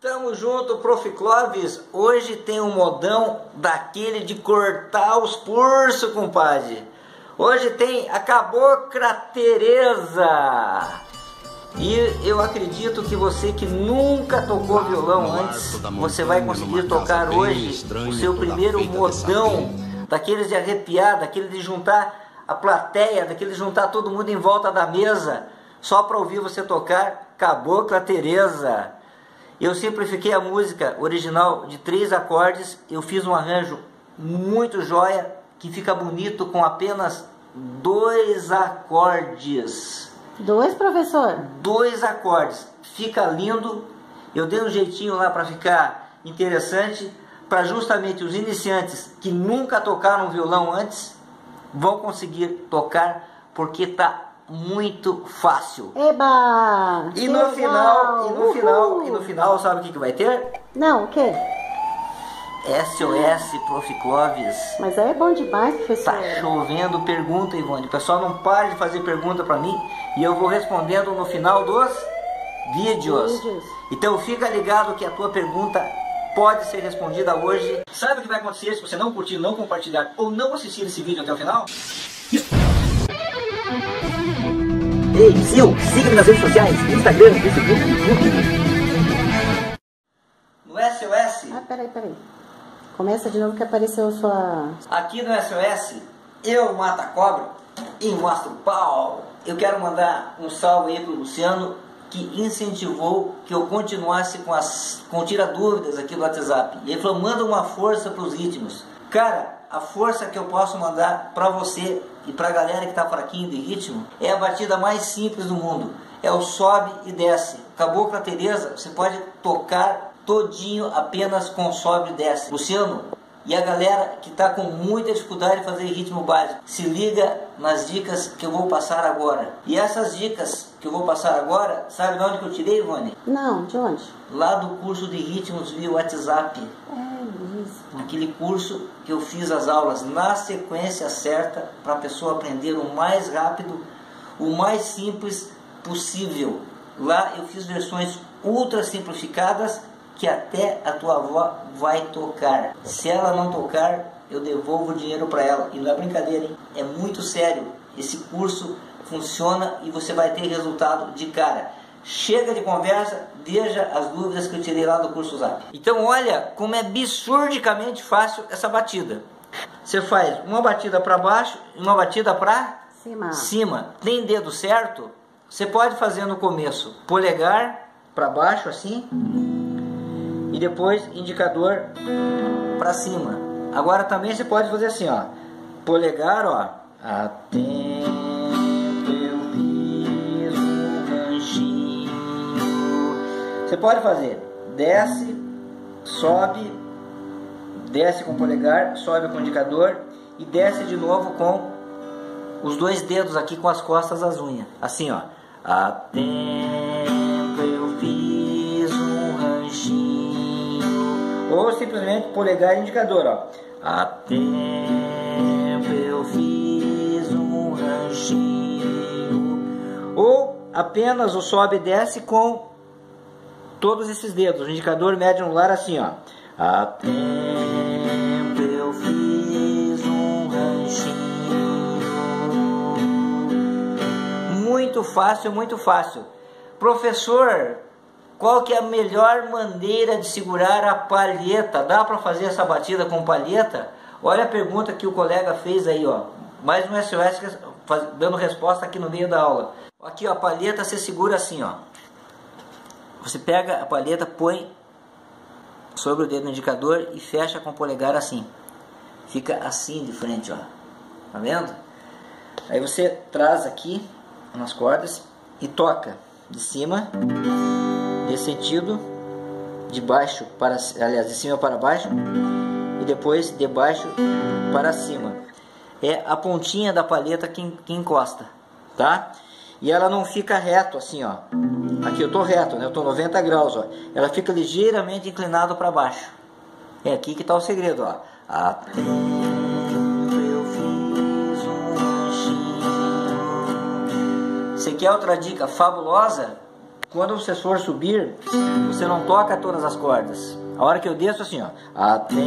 Tamo junto, Prof. Clóvis. Hoje tem um modão daquele de cortar os pulsos, compadre. Hoje tem a Cabocla Tereza. E eu acredito que você que nunca tocou violão antes, você vai conseguir tocar hoje o seu primeiro modão, daqueles de arrepiar, daquele de juntar a plateia, daquele de juntar todo mundo em volta da mesa, só para ouvir você tocar Cabocla Tereza. Eu simplifiquei a música original de 3 acordes, eu fiz um arranjo muito joia, que fica bonito com apenas 2 acordes. 2, professor? 2 acordes, fica lindo. Eu dei um jeitinho lá para ficar interessante, para justamente os iniciantes que nunca tocaram violão antes, vão conseguir tocar, porque tá muito fácil. Eba! E no final, sabe o que vai ter? Não, o quê? SOS, Prof. Clóvis. Mas aí é bom demais, professor. Tá chovendo pergunta, Ivone. O pessoal não para de fazer pergunta pra mim e eu vou respondendo no final dos vídeos. Então fica ligado que a tua pergunta pode ser respondida hoje. Sabe o que vai acontecer se você não curtir, não compartilhar ou não assistir esse vídeo até o final? Ei, Sil, siga-me nas redes sociais, Instagram, Facebook, YouTube. No SOS... Peraí. Começa de novo que apareceu a sua... Aqui no SOS, eu mato a cobra e mostro o pau. Eu quero mandar um salve aí pro Luciano, que incentivou que eu continuasse com tira dúvidas aqui do WhatsApp. E ele falou, manda uma força pros ritmos. Cara, a força que eu posso mandar pra você e pra galera que tá fraquinho de ritmo é a batida mais simples do mundo. É o sobe e desce. Cabocla Tereza, você pode tocar todinho apenas com sobe e desce. Luciano, e a galera que tá com muita dificuldade de fazer ritmo básico, se liga nas dicas que eu vou passar agora. E essas dicas que eu vou passar agora, sabe de onde que eu tirei, Ivone? Não, de onde? Lá do curso de ritmos via WhatsApp. Isso. Aquele curso que eu fiz as aulas na sequência certa para a pessoa aprender o mais rápido, o mais simples possível. Lá eu fiz versões ultra simplificadas que até a tua avó vai tocar. Se ela não tocar, eu devolvo o dinheiro para ela. E não é brincadeira, hein? É muito sério. Esse curso funciona e você vai ter resultado de cara. Chega de conversa, veja as dúvidas que eu tirei lá do curso Zap. Então olha como é absurdicamente fácil essa batida. Você faz uma batida para baixo e uma batida para cima. Tem dedo certo? Você pode fazer no começo polegar para baixo assim e depois indicador para cima. Agora também você pode fazer assim, ó, polegar, ó, até você pode fazer, desce, sobe, desce com o polegar, sobe com o indicador e desce de novo com os 2 dedos aqui com as costas das unhas. Assim, ó. Há tempo eu fiz um ranchinho. Ou simplesmente polegar e indicador, ó. Há tempo eu fiz um ranchinho. Ou apenas o sobe e desce com todos esses dedos, o indicador médio anular assim, ó. Há tempo eu fiz um ranchinho. Muito fácil, muito fácil. Professor, qual que é a melhor maneira de segurar a palheta? Dá para fazer essa batida com palheta? Olha a pergunta que o colega fez aí, ó. Mais um SOS dando resposta aqui no meio da aula. Aqui, ó, a palheta você segura assim, ó. Você pega a palheta, põe sobre o dedo indicador e fecha com o polegar assim. Fica assim de frente, ó. Tá vendo? Aí você traz aqui nas cordas e toca de cima, nesse sentido, de baixo para, aliás, de cima para baixo e depois de baixo para cima. É a pontinha da palheta que encosta, tá? E ela não fica reto assim, ó. Aqui eu tô reto, né? Eu tô 90 graus, ó. Ela fica ligeiramente inclinada para baixo. É aqui que tá o segredo, ó. Há tempo eu fiz um ranchinho. Você quer outra dica fabulosa? quando você for subir, você não toca todas as cordas. A hora que eu desço assim, ó, até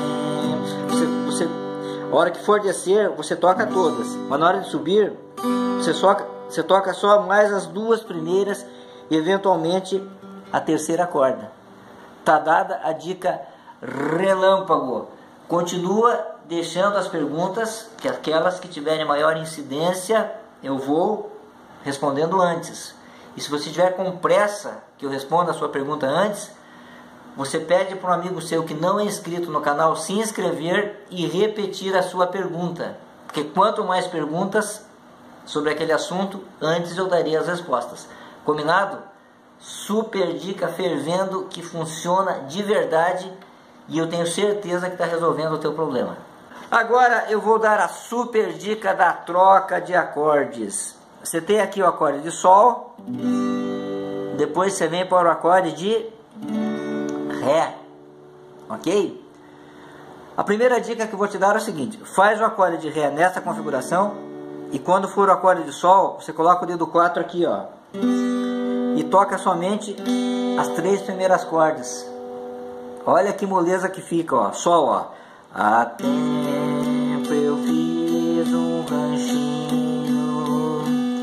a hora que for descer, você toca todas. Mas na hora de subir, você toca só mais as duas primeiras e eventualmente a terceira corda. Tá dada a dica relâmpago. Continua deixando as perguntas, que aquelas que tiverem maior incidência, eu vou respondendo antes. E se você tiver com pressa que eu responda a sua pergunta antes, você pede para um amigo seu que não é inscrito no canal se inscrever e repetir a sua pergunta. Porque quanto mais perguntas sobre aquele assunto, antes eu daria as respostas. Combinado? Super dica fervendo que funciona de verdade e eu tenho certeza que está resolvendo o teu problema. Agora eu vou dar a super dica da troca de acordes. Você tem aqui o acorde de Sol, depois você vem para o acorde de Ré, ok? A primeira dica que eu vou te dar é o seguinte: faz o acorde de Ré nessa configuração e quando for o acorde de Sol, você coloca o dedo 4 aqui, ó, e toca somente as 3 primeiras cordas. Olha que moleza que fica, ó, Sol, ó. Há tempo eu fiz um ranchinho,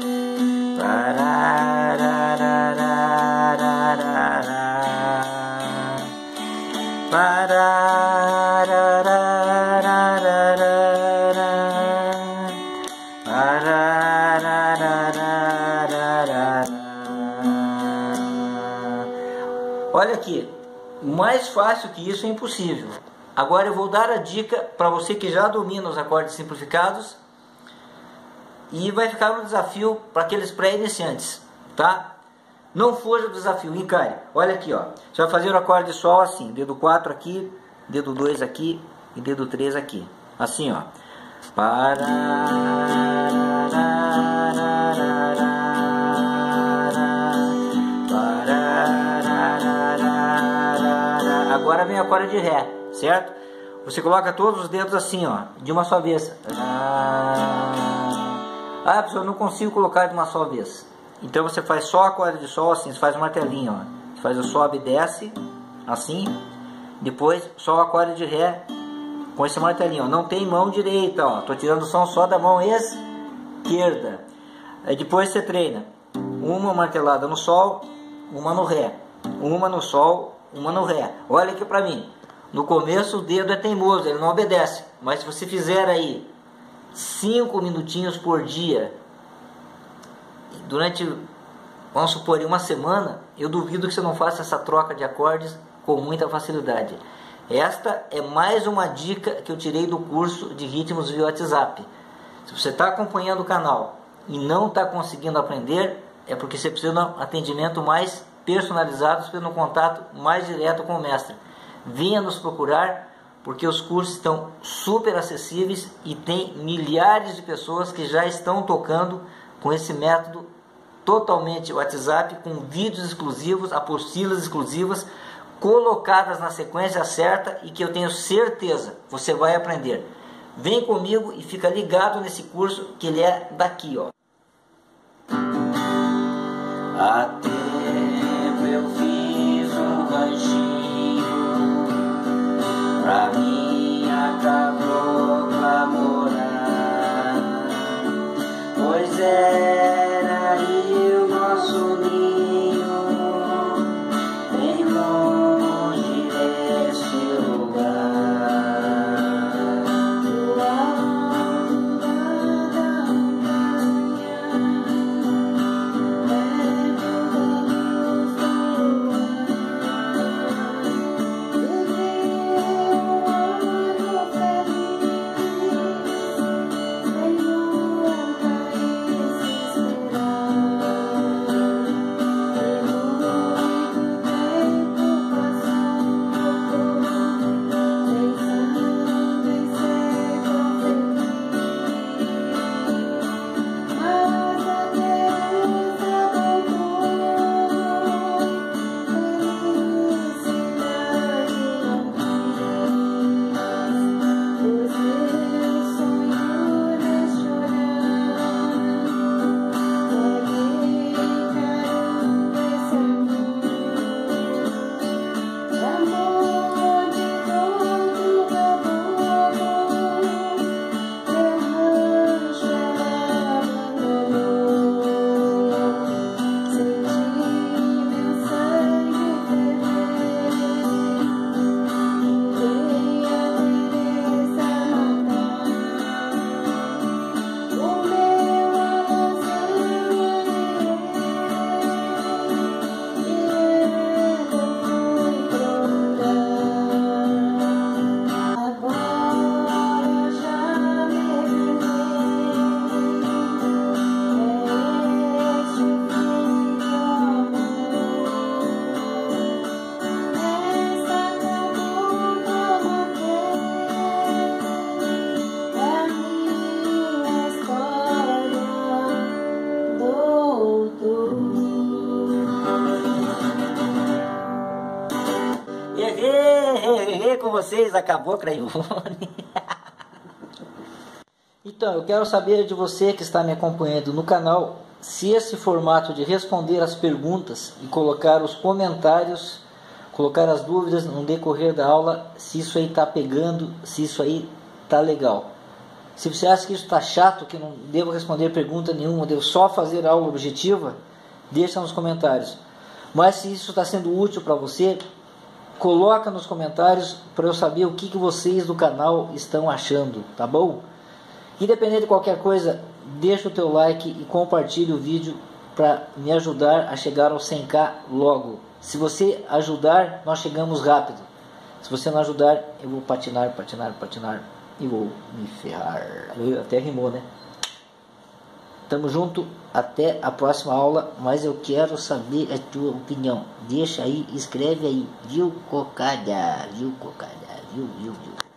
olha aqui, mais fácil que isso é impossível. Agora eu vou dar a dica para você que já domina os acordes simplificados e vai ficar um desafio para aqueles pré-iniciantes, tá? Não fuja do desafio, encare. Olha aqui, ó. Você vai fazer o acorde de Sol assim, dedo 4 aqui, dedo 2 aqui e dedo 3 aqui. Assim, ó. Agora vem o acorde de Ré, certo? Você coloca todos os dedos assim, ó, de uma só vez. Ah, pessoal, eu não consigo colocar de uma só vez. Então você faz só o acorde de Sol assim, você faz um martelinho, ó. Você faz o sobe e desce, assim. Depois só o acorde de Ré com esse martelinho, ó. Não tem mão direita, ó. Tô tirando o som só da mão esquerda. Aí depois você treina uma martelada no Sol, uma no Ré. Uma no Sol, uma no Ré. Olha aqui pra mim. No começo o dedo é teimoso, ele não obedece. Mas se você fizer aí 5 minutinhos por dia, durante, vamos supor, uma semana, eu duvido que você não faça essa troca de acordes com muita facilidade. Esta é mais uma dica que eu tirei do curso de ritmos via WhatsApp. Se você está acompanhando o canal e não está conseguindo aprender, é porque você precisa de um atendimento mais personalizado, precisa de um contato mais direto com o mestre. Venha nos procurar, porque os cursos estão super acessíveis e tem milhares de pessoas que já estão tocando com esse método totalmente WhatsApp, com vídeos exclusivos, apostilas exclusivas, colocadas na sequência certa e que eu tenho certeza você vai aprender. Vem comigo e fica ligado nesse curso que ele é daqui, ó. Há tempo eu fiz um ranchinho pra minha cabocla morar, pois era aí o nosso ninho, bem longe desse lugar. Do alto da montanha, perto da Errei com vocês, acabou, Craione. Então, eu quero saber de você que está me acompanhando no canal, se esse formato de responder as perguntas e colocar os comentários, colocar as dúvidas no decorrer da aula, se isso aí está pegando, se isso aí está legal. Se você acha que isso está chato, que não devo responder pergunta nenhuma, devo só fazer aula objetiva, deixa nos comentários. Mas se isso está sendo útil para você, coloca nos comentários para eu saber o que vocês do canal estão achando, tá bom? Independente de qualquer coisa, deixa o teu like e compartilhe o vídeo para me ajudar a chegar aos 100k logo. Se você ajudar, nós chegamos rápido. Se você não ajudar, eu vou patinar e vou me ferrar. Até rimou, né? Tamo junto, até a próxima aula, mas eu quero saber a tua opinião. Deixa aí, escreve aí, viu, cocada, viu, cocada, viu.